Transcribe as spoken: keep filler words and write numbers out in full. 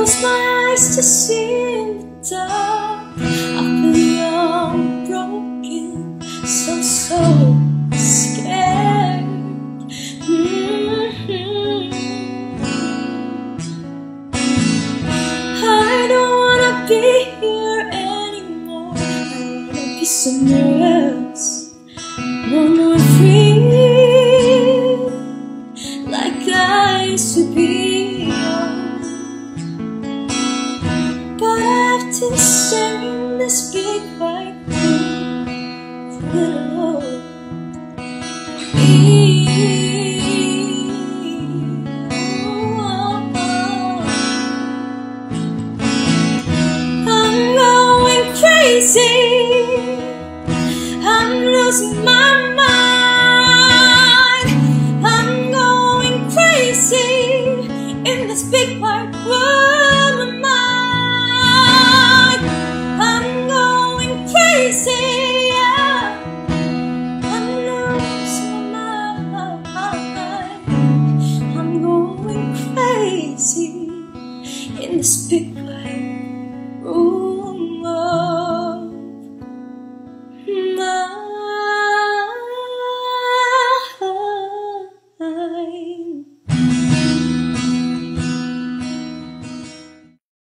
close my eyes to see in the dark, I feel I'm broken, so, so scared. Mm-hmm. I don't wanna be here anymore, I wanna be somewhere else. No more free, like I used to be young. But I have to stay in this big white room for a little I'm going crazy, I'm losing my mind. I'm going crazy in this big white world of mine. I'm going crazy, yeah. I'm losing my mind. I'm going crazy in this big white